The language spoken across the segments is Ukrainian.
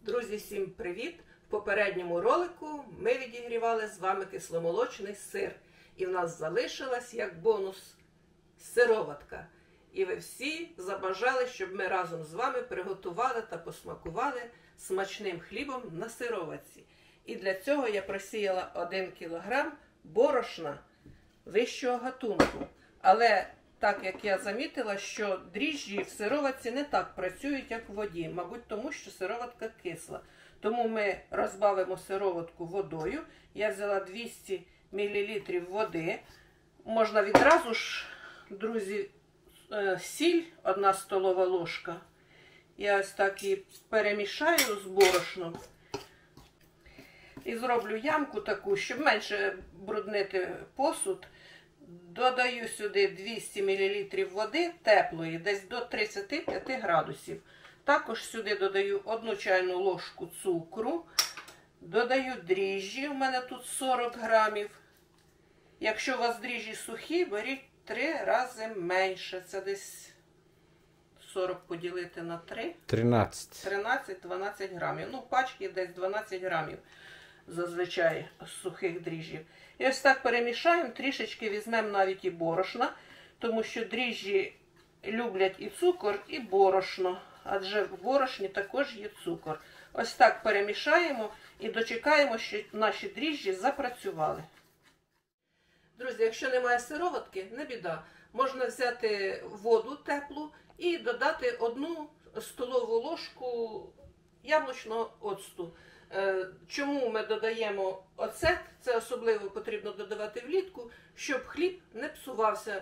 Друзі, всім привіт! В попередньому ролику ми відігрівали з вами кисломолочний сир. І в нас залишилась як бонус сироватка. І ви всі забажали, щоб ми разом з вами приготували та посмакували смачним хлібом на сироватці. І для цього я просіяла 1 кг борошна вищого гатунку. Але так як я замітила, що дріжджі в сироватці не так працюють, як в воді. Мабуть, тому що сироватка кисла. Тому ми розбавимо сироватку водою. Я взяла 200 мл води. Можна відразу ж, друзі, сіль, 1 столова ложка. Я ось так її перемішаю з борошном. І зроблю ямку таку, щоб менше бруднити посуд. Додаю сюди 200 мл води теплої, десь до 35 градусів. Також сюди додаю 1 чайну ложку цукру. Додаю дріжджі, у мене тут 40 грамів. Якщо у вас дріжджі сухі, беріть 3 рази менше. Це десь 40 поділити на 3. 13-12 грамів. Ну, пачки десь 12 грамів зазвичай сухих дріжджів. І ось так перемішаємо, трішечки візьмемо навіть і борошна, тому що дріжджі люблять і цукор, і борошно, адже в борошні також є цукор. Ось так перемішаємо і дочекаємо, що наші дріжджі запрацювали. Друзі, якщо немає сироватки, не біда. Можна взяти воду теплу і додати 1 столову ложку яблучного оцту. Чому ми додаємо оцет? Це особливо потрібно додавати влітку, щоб хліб не псувався.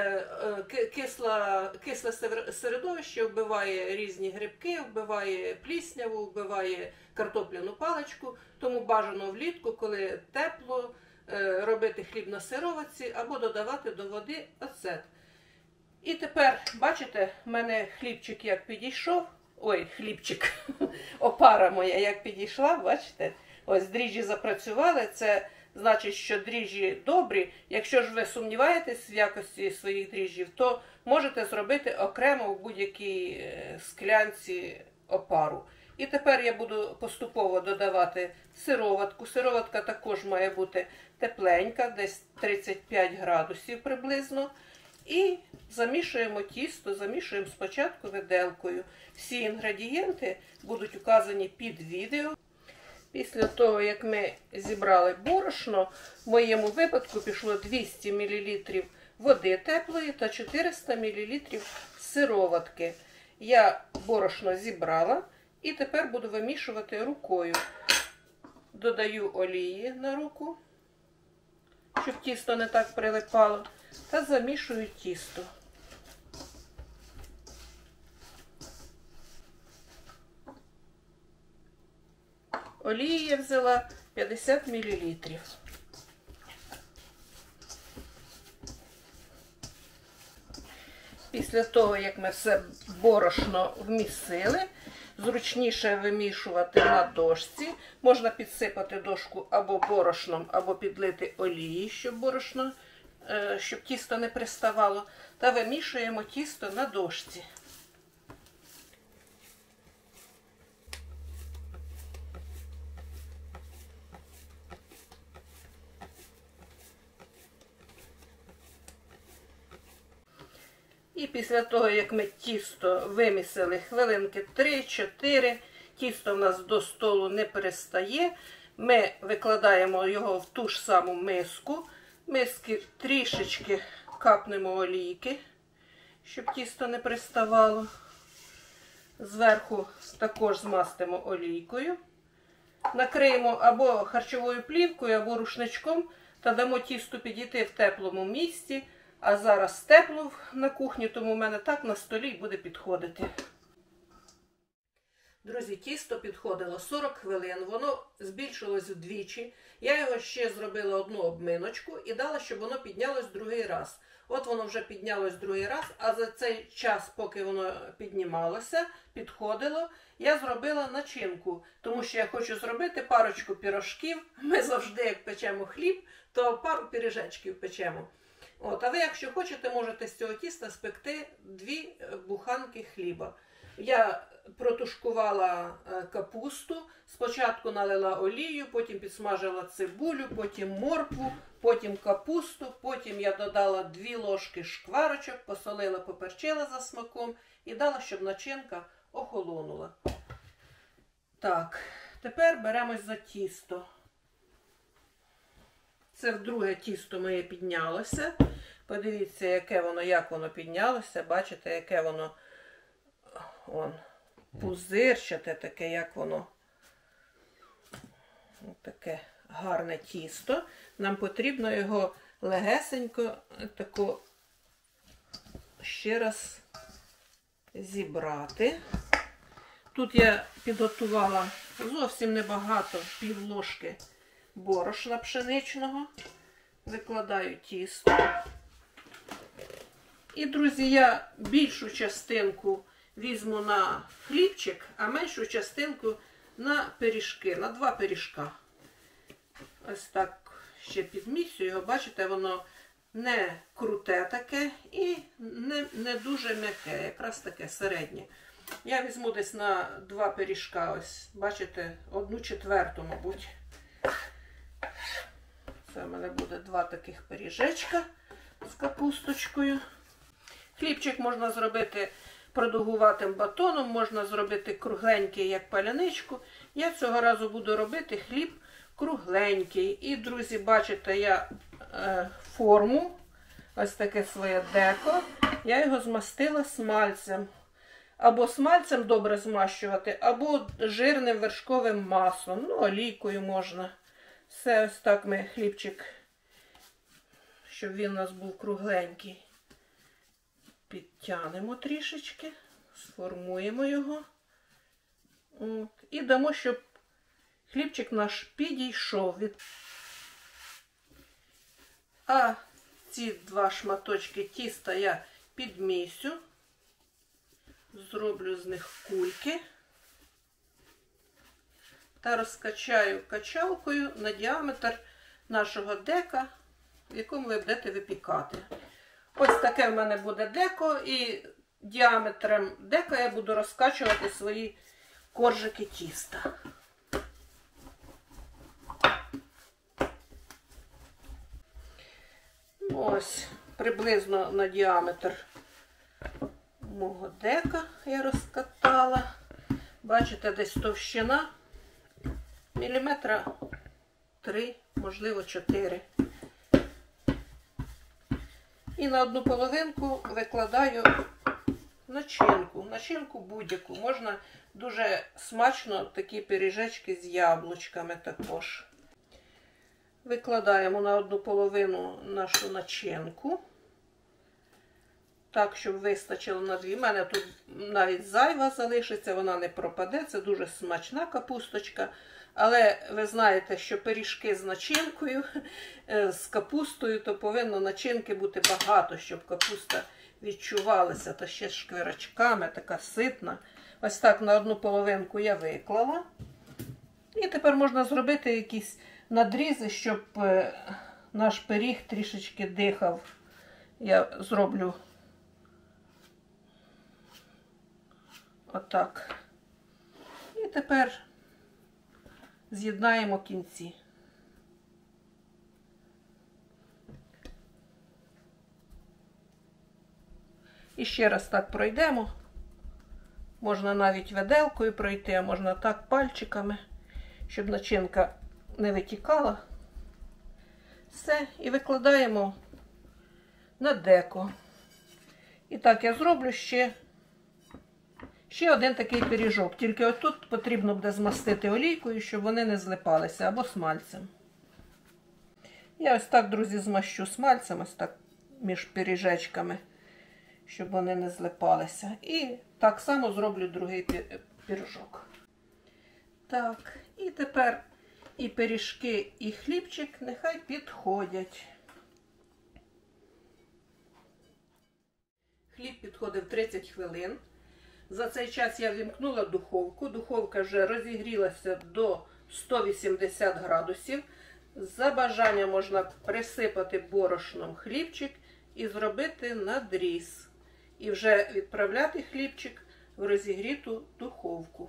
Кисле середовище вбиває різні грибки, вбиває плісняву, вбиває картопляну паличку. Тому бажано влітку, коли тепло, робити хліб на сироватці або додавати до води оцет. І тепер, бачите, в мене хлібчик як підійшов. Ой, хлібчик, опара моя як підійшла, бачите? Ось дріжджі запрацювали, це значить, що дріжджі добрі. Якщо ж ви сумніваєтесь в якості своїх дріжджів, то можете зробити окремо в будь-якій склянці опару. І тепер я буду поступово додавати сироватку. Сироватка також має бути тепленька, десь 35 градусів приблизно. І замішуємо тісто, замішуємо спочатку виделкою. Всі інгредієнти будуть указані під відео. Після того, як ми зібрали борошно, в моєму випадку пішло 200 мл води теплої та 400 мл сироватки. Я борошно зібрала і тепер буду вимішувати рукою. Додаю олії на руку, щоб тісто не так прилипало, та замішую тісто. Олії я взяла 50 мл. Після того, як ми все борошно вмісили, зручніше вимішувати на дошці. Можна підсипати дошку або борошном, або підлити олії, щоб тісто не приставало. Та вимішуємо тісто на дошці. І після того, як ми тісто вимісили хвилинки 3-4, тісто в нас до столу не перестає, ми викладаємо його в ту ж саму миску. Миски трішечки капнемо олійки, щоб тісто не приставало. Зверху також змастимо олійкою. Накриємо або харчовою плівкою, або рушничком та дамо тісту підійти в теплому місці. А зараз тепло на кухні, тому в мене так на столі буде підходити. Друзі, тісто підходило 40 хвилин, воно збільшилось вдвічі. Я його ще зробила 1 обминочку і дала, щоб воно піднялось другий раз. От воно вже піднялось другий раз, а за цей час, поки воно піднімалося, підходило, я зробила начинку. Тому що я хочу зробити парочку пірожків. Ми завжди, як печемо хліб, то пару пиріжечків печемо. А ви, якщо хочете, можете з цього тіста спекти 2 буханки хліба. Я протушкувала капусту. Спочатку налила олію, потім підсмажила цибулю, потім моркву, потім капусту, потім я додала 2 ложки шкварочок, посолила, поперчила за смаком і дала, щоб начинка охолонула. Так, тепер беремось за тісто. Це вдруге тісто моє піднялося. Подивіться, як воно піднялося. Бачите, яке воно пузирчате, таке, як воно. Таке гарне тісто. Нам потрібно його легесенько тако ще раз зібрати. Тут я підготувала зовсім небагато, пів ложки борошна пшеничного. Викладаю тісто. І, друзі, я більшу частинку візьму на хлібчик, а меншу частинку на пиріжки, на 2 пиріжка. Ось так ще підмісю його. Бачите, воно не круте таке і не дуже м'яке, якраз таке середнє. Я візьму десь на 2 пиріжка, ось, бачите, 1/4, мабуть. Це в мене буде 2 таких пиріжечка з капусточкою. Хлібчик можна зробити продовгуватим батоном, можна зробити кругленький, як паляничку. Я цього разу буду робити хліб кругленький. І, друзі, бачите, я форму, ось таке своє деко, я його змастила смальцем. Або смальцем добре змащувати, або жирним вершковим маслом, ну, олійкою можна. Все ось так ми хлібчик, щоб він у нас був кругленький, підтягнемо трішечки, сформуємо його. От. І дамо, щоб хлібчик наш підійшов. А ці 2 шматочки тіста я підмісю, зроблю з них кульки та розкачаю качалкою на діаметр нашого дека, в якому ви будете випікати. Ось таке в мене буде деко, і діаметром дека я буду розкачувати свої коржики тіста. Ось, приблизно на діаметр мого дека я розкатала. Бачите, десь товщина міліметра 3, можливо 4. І на одну половинку викладаю начинку будь-яку. Можна дуже смачно такі пиріжечки з яблучками також. Викладаємо на одну половину нашу начинку. Так, щоб вистачило на 2. У мене тут навіть зайва залишиться, вона не пропаде. Це дуже смачна капусточка. Але ви знаєте, що пиріжки з начинкою, з капустою, то повинно начинки бути багато, щоб капуста відчувалася. Та ще з шкварочками, така ситна. Ось так на одну половинку я виклала. І тепер можна зробити якісь надрізи, щоб наш пиріг трішечки дихав. Я зроблю отак. І тепер з'єднаємо кінці. І ще раз так пройдемо. Можна навіть виделкою пройти, а можна так пальчиками, щоб начинка не витікала. Все, і викладаємо на деко. І так я зроблю ще один такий пиріжок. Тільки отут потрібно буде змастити олійкою, щоб вони не злипалися, або смальцем. Я ось так, друзі, змащу смальцем, ось так між пиріжечками, щоб вони не злипалися. І так само зроблю другий пиріжок. Так, і тепер і пиріжки, і хлібчик нехай підходять. Хліб підходив 30 хвилин. За цей час я вімкнула духовку. Духовка вже розігрілася до 180 градусів. За бажанням можна присипати борошном хлібчик і зробити надріз. І вже відправляти хлібчик в розігріту духовку.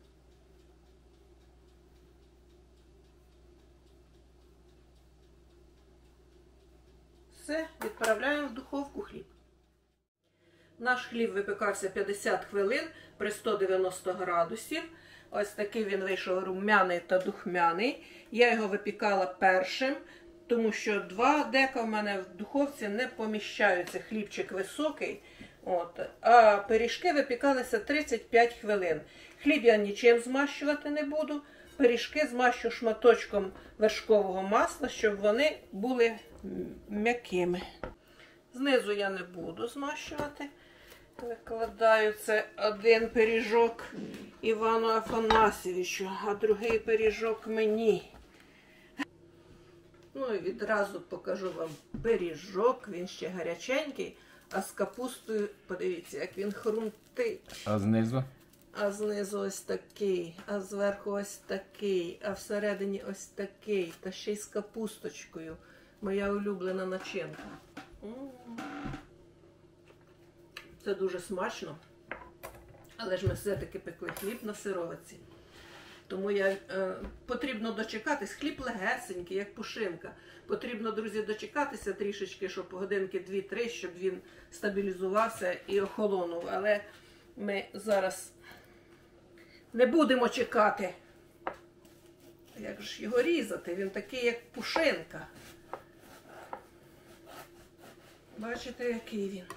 Все, відправляємо в духовку хліб. Наш хліб випікався 50 хвилин при 190 градусів. Ось такий він вийшов рум'яний та духмяний. Я його випікала першим, тому що 2 дека в мене в духовці не поміщаються. Хлібчик високий. А пиріжки випікалися 35 хвилин. Хліб я нічим змащувати не буду. Пиріжки змащу шматочком вершкового масла, щоб вони були м'якими. Знизу я не буду змащувати. Викладаю це один пиріжок Івану Афанасьовичу, а другий пиріжок мені. Ну і відразу покажу вам пиріжок, він ще гаряченький, а з капустою, подивіться, як він хрумтить. А знизу? А знизу ось такий, а зверху ось такий, а всередині ось такий, та ще й з капусточкою. Моя улюблена начинка. Це дуже смачно, але ж ми все-таки пекли хліб на сироватці. Тому потрібно дочекатись, хліб легесенький, як пушинка. Потрібно, друзі, дочекатися трішечки, щоб годинки 2-3, щоб він стабілізувався і охолонув. Але ми зараз не будемо чекати. Як ж його різати? Він такий, як пушинка. Бачите, який він?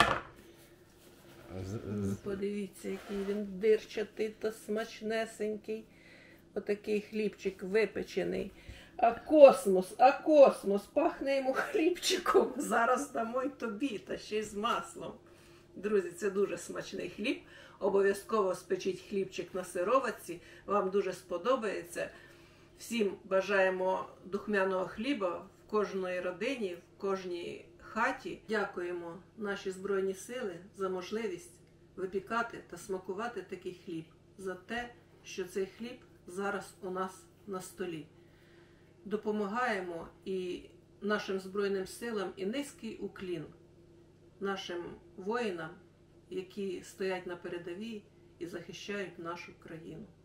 Подивіться, який він дирчатий та смачнесенький. Отакий хлібчик випечений. А космос, пахне йому хлібчиком. Зараз дамо й тобі, та ще й з маслом. Друзі, це дуже смачний хліб. Обов'язково спечіть хлібчик на сироватці. Вам дуже сподобається. Всім бажаємо духмяного хліба в кожної родині, в кожній хаті. Дякуємо наші Збройні Сили за можливість випікати та смакувати такий хліб. За те, що цей хліб зараз у нас на столі. Допомагаємо і нашим Збройним силам, і низький уклін нашим воїнам, які стоять на передовій і захищають нашу країну.